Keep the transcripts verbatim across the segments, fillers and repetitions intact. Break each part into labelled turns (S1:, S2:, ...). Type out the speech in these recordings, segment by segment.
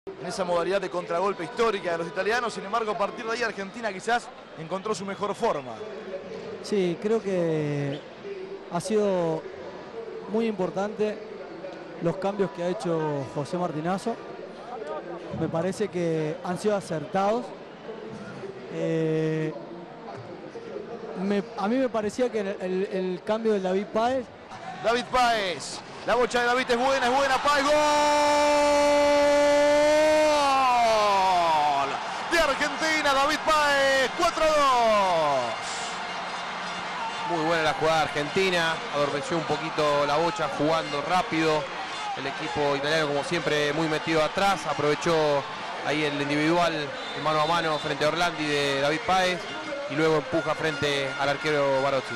S1: en esa modalidad de contragolpe histórica de los italianos. Sin embargo, a partir de ahí Argentina quizás encontró su mejor forma.
S2: Sí, creo que ha sido muy importante los cambios que ha hecho José Martinazo. Me parece que han sido acertados. Eh, me, a mí me parecía que el, el, el cambio de David Páez.
S1: David Páez, la bocha de David es buena, es buena, Páez, gol de Argentina, David Páez, cuatro a dos.
S3: Muy buena la jugada argentina, adormeció un poquito la bocha jugando rápido. El equipo italiano, como siempre, muy metido atrás, aprovechó ahí el individual mano a mano frente a Orlandi de David Páez y luego empuja frente al arquero Barozzi.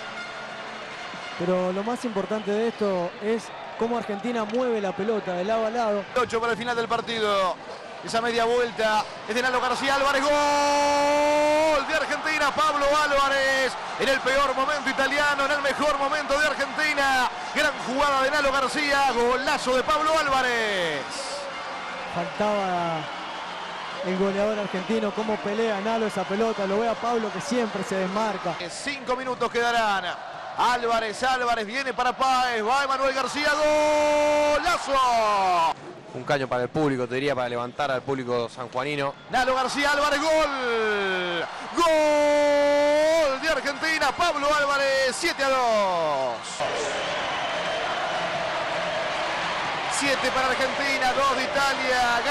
S2: Pero lo más importante de esto es cómo Argentina mueve la pelota de lado a lado.
S1: ocho para el final del partido. Esa media vuelta es de Nalo García Álvarez. Gol de Argentina. Pablo Álvarez en el peor momento italiano, en el mejor momento de Argentina. Gran jugada de Nalo García. Golazo de Pablo Álvarez.
S2: Faltaba el goleador argentino. Cómo pelea Nalo esa pelota. Lo ve a Pablo que siempre se desmarca.
S1: Cinco minutos quedarán. Álvarez, Álvarez viene para Páez. Va Emanuel García. Golazo.
S3: Un caño para el público, te diría, para levantar al público sanjuanino.
S1: Nalo García Álvarez, gol. Gol de Argentina, Pablo Álvarez, siete a dos. siete para Argentina, dos de Italia.